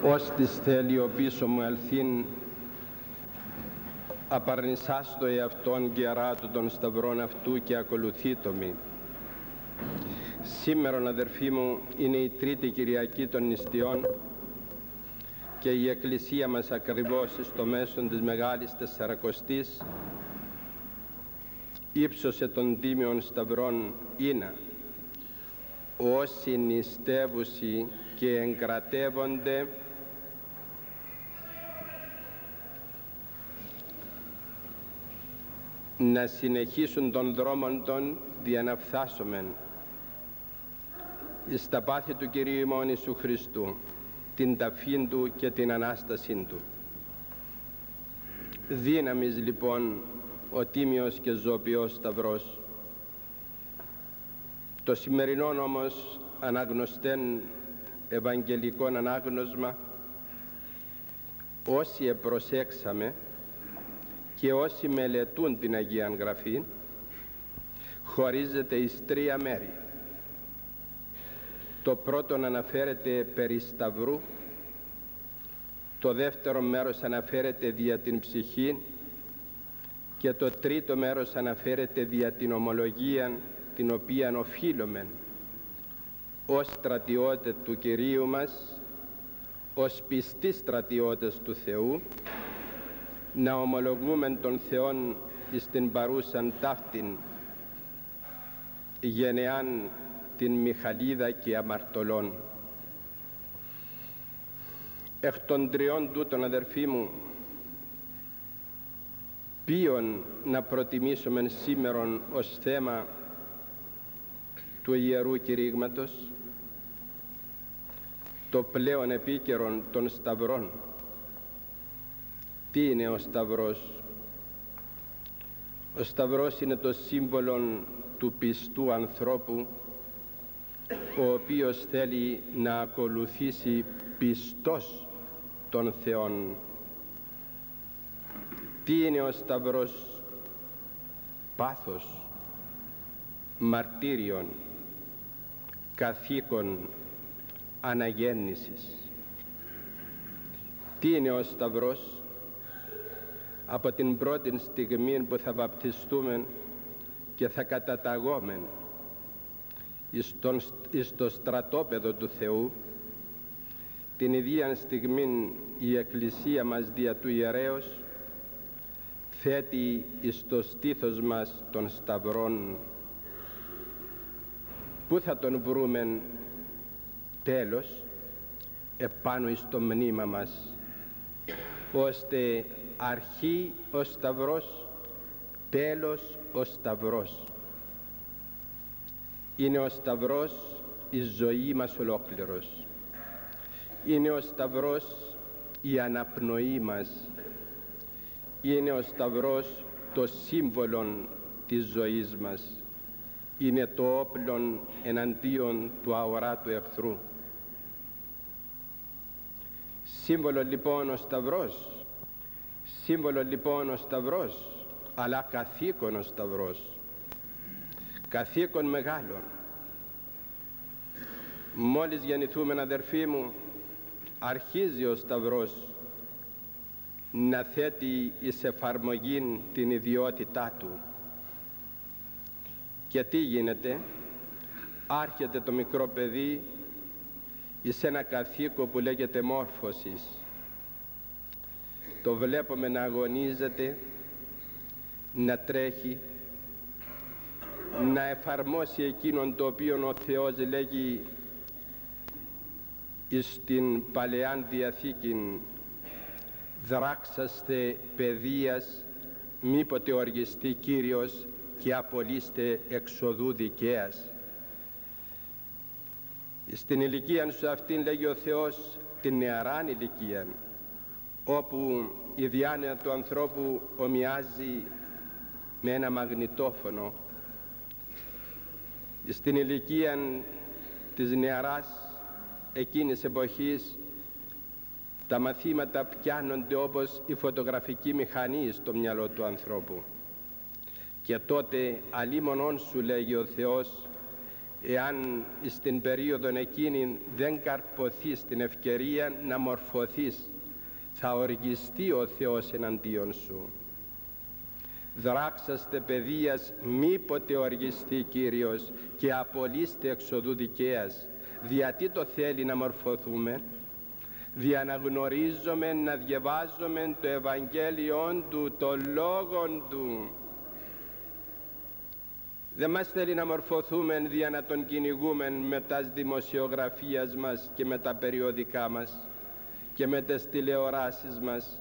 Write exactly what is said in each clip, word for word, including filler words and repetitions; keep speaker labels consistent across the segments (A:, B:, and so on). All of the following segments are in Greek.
A: ως της θέλει ο πίσω μου ελθύν, απαρνησάς το εαυτόν και αράτου των σταυρών αυτού και ακολουθεί το μη. Σήμερον, αδερφοί μου, είναι η τρίτη Κυριακή των νηστειών και η Εκκλησία μας ακριβώς στο μέσον της Μεγάλης Τεσσαρακοστής ύψωσε των τίμιων σταυρών είναι όσοι νηστεύουσι και εγκρατεύονται να συνεχίσουν τον δρόμον των διαναφθάσομεν εις τα πάθη του Κυρίου ημών Ιησού Χριστού, την ταφήν Του και την Ανάστασήν Του. Δύναμις λοιπόν ο τίμιος και ζωπιός σταυρός. Το σημερινό όμως αναγνωστέν ευαγγελικόν ανάγνωσμα, όσοι επροσέξαμε και όσοι μελετούν την Αγία Γραφή, χωρίζεται εις τρία μέρη. Το πρώτο αναφέρεται περί σταυρού, το δεύτερο μέρος αναφέρεται δια την ψυχή και το τρίτο μέρος αναφέρεται δια την ομολογία την οποία οφείλομεν ως στρατιώτες του Κυρίου μας, ως πιστοί στρατιώτες του Θεού, να ομολογούμε τον Θεόν εις την παρούσαν ταύτην γενεάν την Μιχαλίδα και αμαρτωλών. Εκ των τριών τούτων, αδερφοί μου, ποιον να προτιμήσουμε σήμερον ως θέμα του Ιερού Κηρύγματος? Το πλέον επίκαιρον των σταυρών. Τι είναι ο σταυρός? Ο σταυρός είναι το σύμβολο του πιστού ανθρώπου, ο οποίος θέλει να ακολουθήσει πιστός τον Θεόν. Τι είναι ο σταυρός? Πάθος, μαρτύριον, καθήκον αναγέννησης. Τι είναι ο σταυρός? Από την πρώτη στιγμή που θα βαπτιστούμε και θα καταταγόμεν εις, τον, εις το στρατόπεδο του Θεού, την ίδια στιγμή η Εκκλησία μας δια του ιερέως θέτει εις το στήθος μας των σταυρών. Πού θα τον βρούμεν? Τέλος, επάνω εις το μνήμα μας, ώστε αρχή ο σταυρός, τέλος ο σταυρός. Είναι ο σταυρός η ζωή μας ολόκληρος. Είναι ο σταυρός η αναπνοή μας. Είναι ο σταυρός το σύμβολο της ζωής μας. Είναι το όπλο εναντίον του αοράτου εχθρού. Σύμβολο λοιπόν ο σταυρός, σύμβολο λοιπόν ο σταυρός, αλλά καθήκον ο σταυρός, καθήκον μεγάλο. Μόλις γεννηθούμε, αδερφοί μου, αρχίζει ο σταυρός να θέτει εις εφαρμογή την ιδιότητά του. Και τι γίνεται? Άρχεται το μικρό παιδί εις ένα καθήκον που λέγεται μόρφωσης. Το βλέπουμε να αγωνίζεται, να τρέχει, να εφαρμόσει εκείνον το οποίο ο Θεός λέγει εις την Παλαιάν Διαθήκην, δράξαστε παιδείας, μήποτε οργιστεί Κύριος και απολύστε εξοδού δικαίας. Στην ηλικία σου αυτήν, λέγει ο Θεός, την νεαράν ηλικία, όπου η διάνοια του ανθρώπου ομοιάζει με ένα μαγνητόφωνο, στην ηλικία της νεαράς εκείνης εποχής τα μαθήματα πιάνονται όπως η φωτογραφική μηχανή στο μυαλό του ανθρώπου. Και τότε αλίμονον σου, λέγει ο Θεός, εάν στην περίοδο εκείνη δεν καρποθείς την ευκαιρία να μορφωθείς, θα οργιστεί ο Θεός εναντίον σου. Δράξαστε παιδείας, μήποτε οργιστεί Κύριος, και απολύστε εξοδού δικαίας. Γιατί το θέλει να μορφωθούμε? Δια να γνωρίζουμε, να διαβάζουμε το Ευαγγέλιον Του, το Λόγον Του. Δεν μας θέλει να μορφωθούμε δια να Τον κυνηγούμε με τα δημοσιογραφίας μας και με τα περιοδικά μας και με τις τηλεοράσεις μας.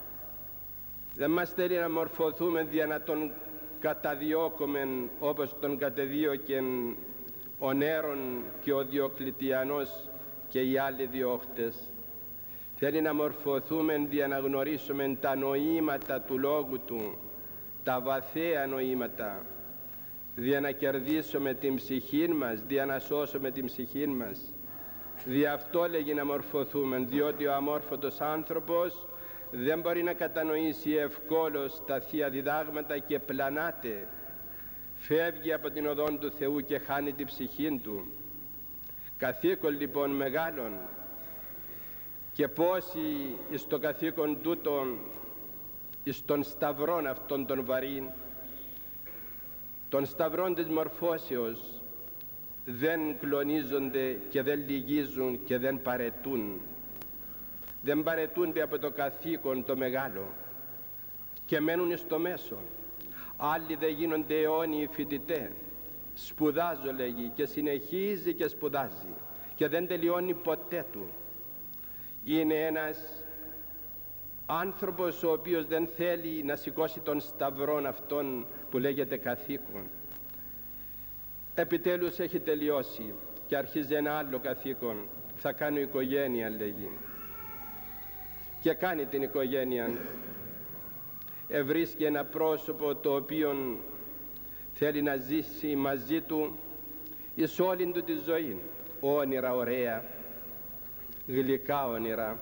A: Δεν μας θέλει να μορφωθούμε δια να Τον καταδιώκουμε όπως Τον κατεδίωκεν ο Νέρον και ο Διοκλητιανός και οι άλλοι διώχτες. Θέλει να μορφωθούμε δια να γνωρίσουμε τα νοήματα του Λόγου Του, τα βαθαία νοήματα, δια να κερδίσουμε την ψυχή μας, δια να σώσουμε την ψυχή μας. Δι' αυτό λέγει να μορφωθούμε, διότι ο αμόρφωτος άνθρωπος δεν μπορεί να κατανοήσει ευκόλως τα Θεία Διδάγματα και πλανάται. Φεύγει από την οδόν του Θεού και χάνει την ψυχή του. Καθήκον λοιπόν μεγάλον, και πόσοι εις το καθήκον τούτον, εις των σταυρών αυτών των βαρύν, των σταυρών της μορφώσεως, δεν κλονίζονται και δεν λυγίζουν και δεν παρετούν. Δεν παρετούνται από το καθήκον το μεγάλο και μένουν στο μέσο. Άλλοι δεν γίνονται αιώνιοι φοιτητές. Σπουδάζω, λέγει, και συνεχίζει και σπουδάζει και δεν τελειώνει ποτέ του. Είναι ένας άνθρωπος ο οποίος δεν θέλει να σηκώσει τον σταυρόν αυτόν που λέγεται καθήκον. Επιτέλους έχει τελειώσει και αρχίζει ένα άλλο καθήκον. Θα κάνω οικογένεια, λέγει. Και κάνει την οικογένεια. Ευρίσκει ένα πρόσωπο το οποίο θέλει να ζήσει μαζί του εις όλη του τη ζωή. Όνειρα ωραία, γλυκά όνειρα,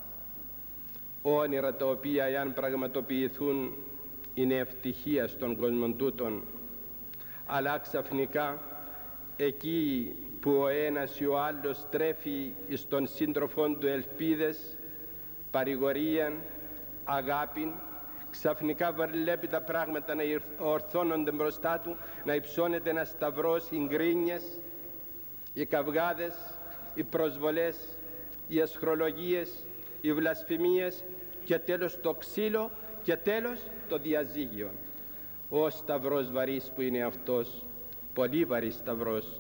A: όνειρα τα οποία εάν πραγματοποιηθούν είναι ευτυχία στον κόσμο τούτον. Αλλά ξαφνικά εκεί που ο ένας ή ο άλλος τρέφει εις τον σύντροφόν του ελπίδες, παρηγορία, αγάπη, ξαφνικά βλέπει τα πράγματα να ορθώνονται μπροστά του, να υψώνεται ένα σταυρός, οι γκρίνιες, οι καυγάδες, οι προσβολές, οι αισχρολογίες, οι βλασφημίες και τέλος το ξύλο και τέλος το διαζύγιο. Ο σταυρός βαρύς που είναι αυτός, πολύ βαρύς σταυρός.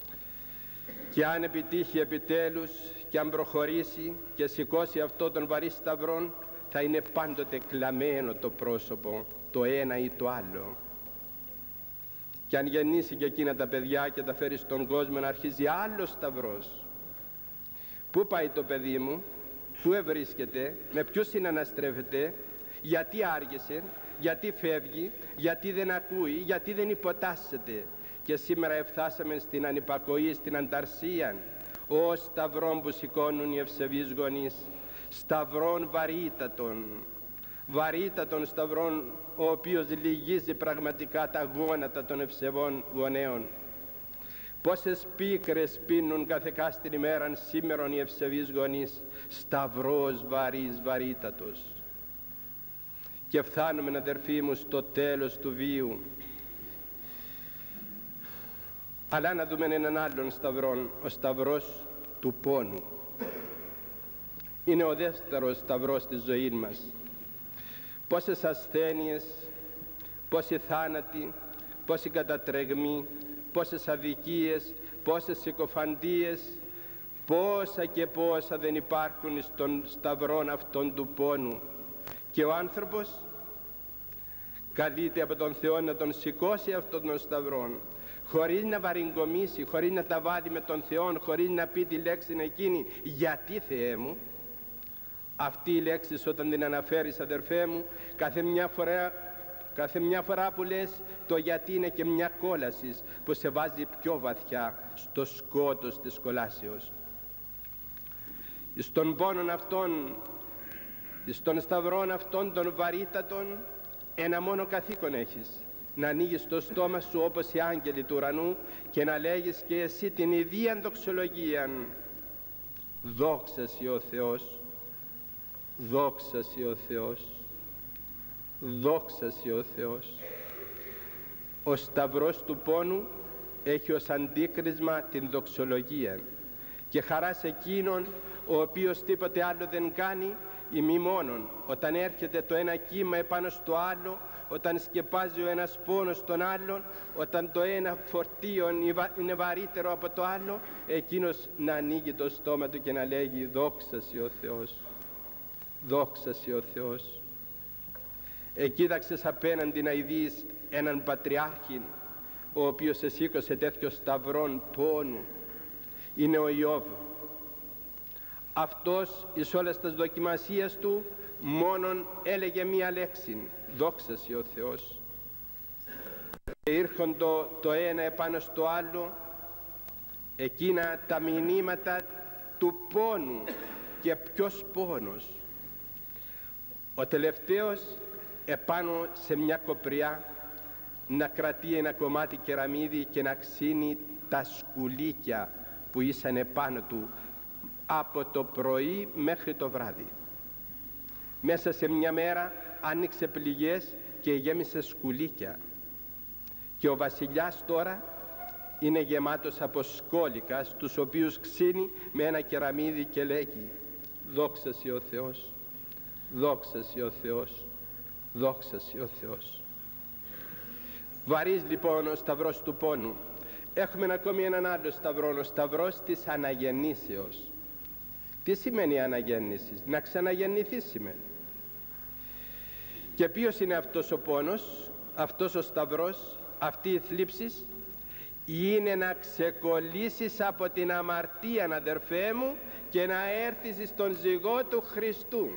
A: Και αν επιτύχει επιτέλους και αν προχωρήσει και σηκώσει αυτό τον βαρύ σταυρόν, θα είναι πάντοτε κλαμμένο το πρόσωπο, το ένα ή το άλλο. Και αν γεννήσει και εκείνα τα παιδιά και τα φέρει στον κόσμο, να αρχίζει άλλος σταυρός. Πού πάει το παιδί μου, πού ευρίσκεται, με ποιους συναναστρέφεται, γιατί άργησε, γιατί φεύγει, γιατί δεν ακούει, γιατί δεν υποτάσσεται. Και σήμερα εφτάσαμε στην ανυπακοή, στην ανταρσία. Ω σταυρών που σηκώνουν οι ευσεβείς γονείς, σταυρών βαρύτατων, βαρύτατων σταυρών, ο οποίος λυγίζει πραγματικά τα γόνατα των ευσεβών γονέων. Πόσες πίκρες πίνουν κάθε κάστην ημέραν σήμερον οι ευσεβείς γονείς, σταυρός βαρύς βαρύτατος. Και φτάνουμε, αδερφοί μου, στο τέλος του βίου. Αλλά να δούμε έναν άλλον σταυρόν, ο σταυρός του πόνου. Είναι ο δεύτερος σταυρός της ζωής μας. Πόσες ασθένειες, πόσοι θάνατοι, πόσοι κατατρεγμοί, πόσες αδικίες, πόσες συκοφαντίες, πόσα και πόσα δεν υπάρχουν στον σταυρόν αυτόν του πόνου. Και ο άνθρωπος καλείται από τον Θεό να τον σηκώσει αυτόν τον σταυρόν, χωρίς να βαριγκομίσει, χωρίς να τα βάλει με τον Θεό, χωρίς να πει τη λέξη εκείνη «Γιατί Θεέ μου». Αυτή η λέξη όταν την αναφέρεις, αδερφέ μου, κάθε μια φορά, κάθε μια φορά που λες το γιατί είναι και μια κόλαση που σε βάζει πιο βαθιά στο σκότος της κολάσεως. Στον πόνον αυτόν, στον σταυρόν αυτόν των βαρύτατων, ένα μόνο καθήκον έχεις, να ανοίγεις το στόμα σου όπως οι άγγελοι του ουρανού και να λέγεις και εσύ την ιδίαν δοξολογία. Δόξα σοι ο Θεός, δόξα σοι ο Θεός, δόξα σοι ο Θεός. Ο σταυρός του πόνου έχει ως αντίκρισμα την δοξολογία και χαρά σε εκείνον ο οποίος τίποτε άλλο δεν κάνει ημί μόνον. Όταν έρχεται το ένα κύμα επάνω στο άλλο, όταν σκεπάζει ο ένας πόνος τον άλλον, όταν το ένα φορτίο είναι βαρύτερο από το άλλο, εκείνος να ανοίγει το στόμα του και να λέγει δόξα σοι ο Θεός, δόξα σοι ο Θεός. Εκοίταξες απέναντι να ειδείς έναν πατριάρχη ο οποίος εσήκωσε τέτοιο σταυρόν πόνου. Είναι ο Ιώβ. Αυτός εις όλες τις δοκιμασίες του μόνον έλεγε μία λέξη, δόξα σοι ο Θεός. Και ήρχοντο το ένα επάνω στο άλλο εκείνα τα μηνύματα του πόνου. Και ποιος πόνος? Ο τελευταίος επάνω σε μια κοπριά να κρατεί ένα κομμάτι κεραμίδι και να ξύνει τα σκουλίκια που ήσαν επάνω του από το πρωί μέχρι το βράδυ. Μέσα σε μια μέρα άνοιξε πληγές και γέμισε σκουλίκια. Και ο βασιλιάς τώρα είναι γεμάτος από σκόλικα, τους οποίους ξύνει με ένα κεραμίδι και λέγει δόξα σοι ο Θεός, δόξα σοι ο Θεός, δόξα σοι ο Θεός. Βαρύς λοιπόν ο σταυρός του πόνου. Έχουμε ακόμη έναν άλλο σταυρό, ο σταυρός της αναγεννήσεως. Τι σημαίνει αναγέννηση? Να ξαναγεννηθεί σημαίνει. Και ποιος είναι αυτός ο πόνος, αυτός ο σταυρός, αυτή η θλίψη? Είναι να ξεκολλήσεις από την αμαρτία, αδερφέ μου, και να έρθεις στον ζυγό του Χριστού.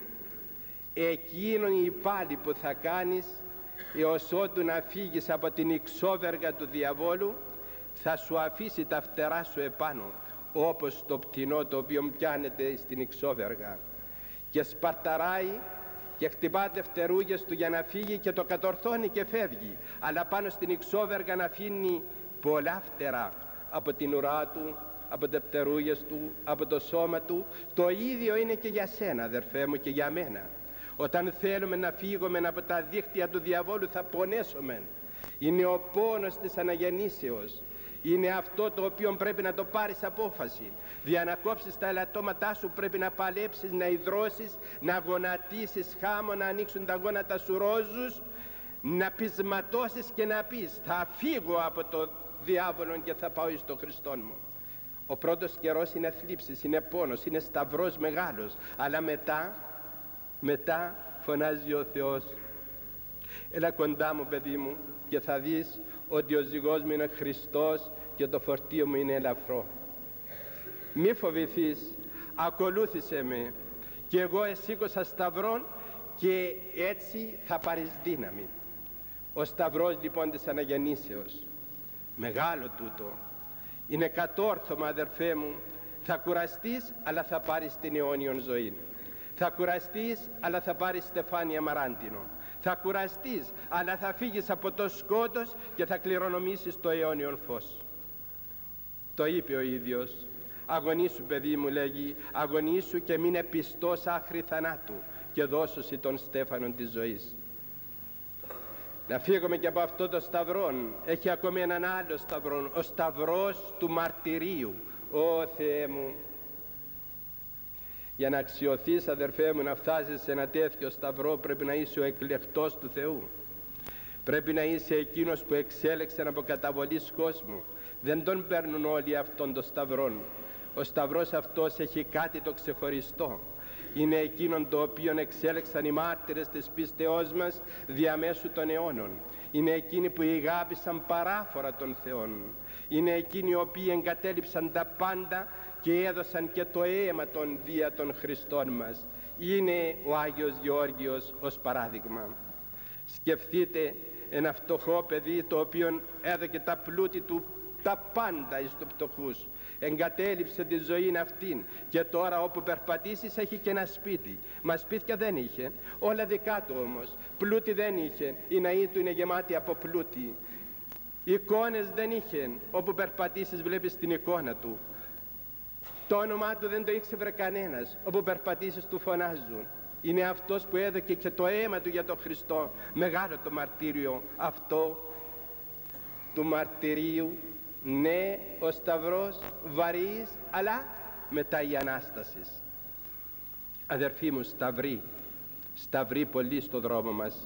A: Εκείνον η πάλη που θα κάνεις έως ότου να φύγεις από την ιξόβεργα του διαβόλου, θα σου αφήσει τα φτερά σου επάνω, όπως το πτηνό το οποίο πιάνεται στην ιξόβεργα και σπαρταράει και χτυπάτε φτερούγες του για να φύγει και το κατορθώνει και φεύγει, αλλά πάνω στην ιξόβεργα να αφήνει πολλά φτερά από την ουρά του, από τα φτερούγες του, από το σώμα του. Το ίδιο είναι και για σένα, αδερφέ μου, και για μένα. Όταν θέλουμε να φύγουμε από τα δίχτυα του διαβόλου θα πονέσουμε. Είναι ο πόνος της αναγεννήσεως. Είναι αυτό το οποίο πρέπει να το πάρεις απόφαση. Για να κόψεις τα ελαττώματά σου πρέπει να παλέψεις, να υδρώσεις, να γονατίσεις χάμω, να ανοίξουν τα γόνατα σου ρόζους, να πεισματώσεις και να πεις θα φύγω από το διάβολο και θα πάω στο Χριστό μου. Ο πρώτος καιρός είναι θλίψης, είναι πόνος, είναι σταυρός μεγάλος, αλλά μετά, μετά φωνάζει ο Θεός έλα κοντά μου παιδί μου και θα δεις ότι ο ζυγός μου είναι Χριστός και το φορτίο μου είναι ελαφρό. Μη φοβηθείς, ακολούθησε με και εγώ εσήκωσα σταυρόν και έτσι θα πάρεις δύναμη. Ο σταυρός λοιπόν της αναγεννήσεως, μεγάλο τούτο, είναι κατόρθωμα αδερφέ μου. Θα κουραστείς αλλά θα πάρεις την αιώνιον ζωή. Θα κουραστείς αλλά θα πάρεις στεφάνια μαράντινο. Θα κουραστείς αλλά θα φύγεις από το σκότος και θα κληρονομήσεις το αιώνιον φως. Το είπε ο ίδιος. Αγωνίσου παιδί μου, λέγει, αγωνίσου και μείνε πιστός άχρη θανάτου και δώσουσι τον στέφανον της ζωής. Να φύγουμε και από αυτό το σταυρό. Έχει ακόμη έναν άλλο σταυρό, ο σταυρός του μαρτυρίου. Ω Θεέ μου, για να αξιωθείς αδερφέ μου να φτάσεις σε ένα τέτοιο σταυρό πρέπει να είσαι ο εκλεκτός του Θεού. Πρέπει να είσαι εκείνος που εξέλεξε από καταβολής κόσμου. Δεν τον παίρνουν όλοι αυτόν τον σταυρόν. Ο σταυρός αυτός έχει κάτι το ξεχωριστό. Είναι εκείνον το οποίο εξέλεξαν οι μάρτυρες της πίστεώς μας διαμέσου των αιώνων. Είναι εκείνοι που ηγάπησαν παράφορα των Θεών. Είναι εκείνοι οι οποίοι εγκατέλειψαν τα πάντα και έδωσαν και το αίμα των δια των Χριστών μας. Είναι ο Άγιος Γεώργιος ως παράδειγμα. Σκεφτείτε ένα φτωχό παιδί το οποίο έδωκε τα πλούτη του τα πάντα εις τους φτωχούς. εγκατέλειψε τη ζωή αυτήν και τώρα όπου περπατήσεις έχει και ένα σπίτι. Μα σπίτια δεν είχε, όλα δικά του όμως. Πλούτη δεν είχε, η ναή του είναι γεμάτη από πλούτη. Εικόνες δεν είχε, όπου περπατήσεις βλέπεις την εικόνα του. Το όνομά του δεν το ήξερε κανένας, όπου περπατήσεις του φωνάζουν. Είναι αυτός που έδωκε και το αίμα του για τον Χριστό. Μεγάλο το μαρτύριο αυτό του μαρτυρίου. Ναι, ο Σταυρός βαρύς, αλλά μετά η Ανάσταση. Αδερφοί μου, σταυροί, σταυροί πολλοί στο δρόμο μας.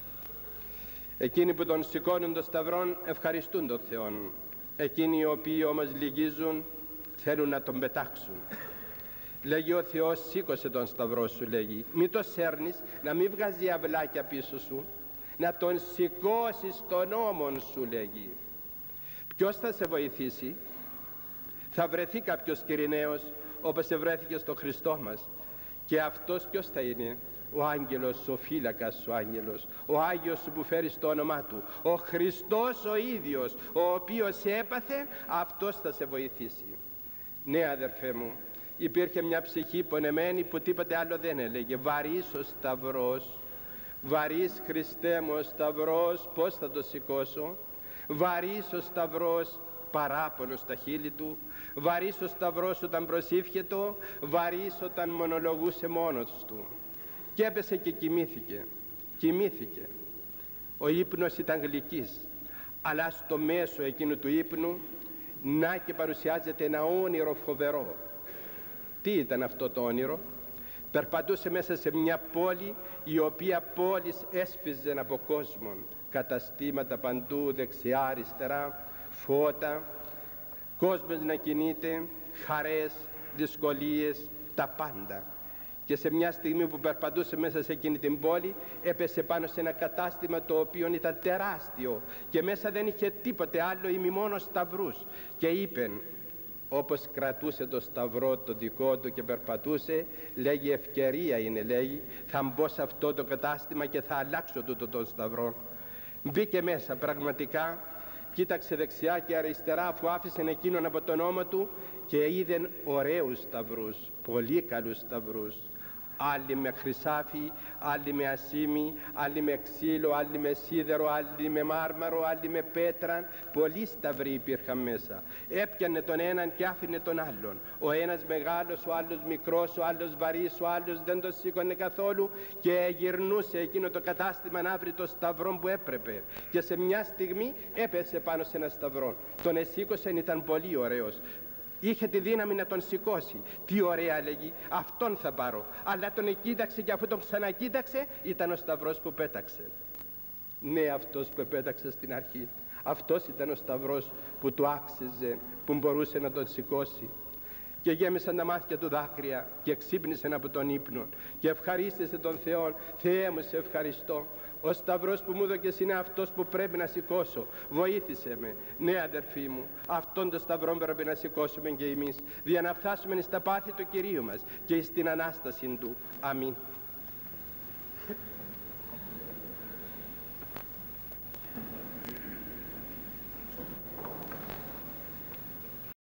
A: Εκείνοι που τον σηκώνουν τον Σταυρόν ευχαριστούν τον Θεό. Εκείνοι οι οποίοι όμως λυγίζουν θέλουν να τον πετάξουν. Λέγει ο Θεός, σήκωσε τον Σταυρό σου, λέγει. Μην το σέρνεις, να μην βγάζει αυλάκια πίσω σου, να τον σηκώσεις στον ώμον σου, λέγει. Ποιος θα σε βοηθήσει? Θα βρεθεί κάποιος Κυριναίος όπως ευρέθηκε στο Χριστό μας. Και αυτός ποιος θα είναι? Ο άγγελος, ο φύλακας, ο άγγελος, ο Άγιος σου που φέρει το όνομά του, ο Χριστός ο ίδιος, ο οποίος έπαθε, αυτός θα σε βοηθήσει. Ναι, αδερφέ μου, υπήρχε μια ψυχή πονεμένη που τίποτε άλλο δεν έλεγε. Βαρύς ο Σταυρός, βαρύς Χριστέ μου ο Σταυρός, πώς θα το σηκώσω? Βαρύς ο Σταυρός, παράπονο στα χείλη του. Βαρύς ο Σταυρός όταν προσήφιετο, βαρύς όταν μονολογούσε μόνος του. Και έπεσε και κοιμήθηκε. Κοιμήθηκε. Ο ύπνος ήταν γλυκής, αλλά στο μέσο εκείνου του ύπνου να και παρουσιάζεται ένα όνειρο φοβερό. Τι ήταν αυτό το όνειρο? Περπατούσε μέσα σε μια πόλη, η οποία πόλη έσφιζε από κόσμον. Καταστήματα παντού, δεξιά, αριστερά, φώτα, κόσμος να κινείται, χαρές, δυσκολίες, τα πάντα. Και σε μια στιγμή που περπατούσε μέσα σε εκείνη την πόλη, έπεσε πάνω σε ένα κατάστημα το οποίο ήταν τεράστιο και μέσα δεν είχε τίποτε άλλο ή μη μόνο σταυρούς. Και είπε, όπως κρατούσε το σταυρό το δικό του και περπατούσε, λέγει, ευκαιρία είναι, λέγει, θα μπω σε αυτό το κατάστημα και θα αλλάξω τούτο τον σταυρό. Μπήκε μέσα πραγματικά, κοίταξε δεξιά και αριστερά, αφού άφησε εκείνον από τον ώμο του, και είδε ωραίους σταυρούς, πολύ καλούς σταυρούς. Άλλοι με χρυσάφι, άλλοι με ασίμι, άλλοι με ξύλο, άλλοι με σίδερο, άλλοι με μάρμαρο, άλλοι με πέτρα. Πολλοί σταυροί υπήρχαν μέσα. Έπιανε τον έναν και άφηνε τον άλλον. Ο ένας μεγάλος, ο άλλος μικρός, ο άλλος βαρύς, ο άλλος δεν τον σήκωνε καθόλου και γυρνούσε εκείνο το κατάστημα να βρει το σταυρό που έπρεπε. Και σε μια στιγμή έπεσε πάνω σε ένα σταυρό. Τον εσήκωσε, ήταν πολύ ωραίος. Είχε τη δύναμη να τον σηκώσει. Τι ωραία, λέγει, αυτόν θα πάρω. Αλλά τον κοίταξε και αφού τον ξανακοίταξε, ήταν ο σταυρός που πέταξε. Ναι, αυτός που πέταξε στην αρχή. Αυτός ήταν ο σταυρός που του άξιζε, που μπορούσε να τον σηκώσει. Και γέμισαν τα μάτια του δάκρυα και ξύπνησε από τον ύπνο και ευχαρίστησε τον Θεό. Θεέ μου, σε ευχαριστώ. Ο σταυρός που μου έδωκες είναι αυτός που πρέπει να σηκώσω. Βοήθησε με. Ναι, αδερφοί μου, αυτόν τον σταυρό πρέπει να σηκώσουμε και εμείς, για να φτάσουμε στα πάθη του Κυρίου μας και στην Ανάσταση του. Αμήν.